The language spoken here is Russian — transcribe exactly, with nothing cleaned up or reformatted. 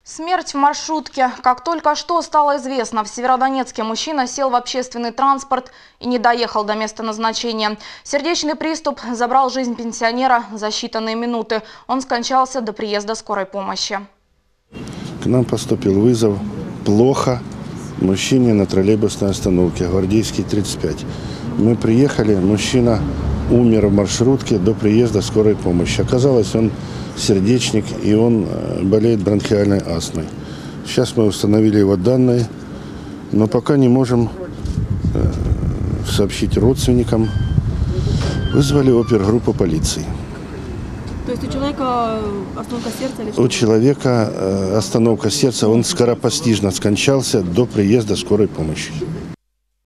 Смерть в маршрутке. Как только что стало известно, в Северодонецке мужчина сел в общественный транспорт и не доехал до места назначения. Сердечный приступ забрал жизнь пенсионера за считанные минуты. Он скончался до приезда скорой помощи. К нам поступил вызов плохо мужчине на троллейбусной остановке, Гвардейский, тридцать пять. Мы приехали, мужчина умер в маршрутке до приезда скорой помощи. Оказалось, он сердечник, и он болеет бронхиальной астмой. Сейчас мы установили его данные, но пока не можем сообщить родственникам. Вызвали опергруппу полиции. То есть у человека остановка сердца или что? У человека остановка сердца, он скоропостижно скончался до приезда скорой помощи.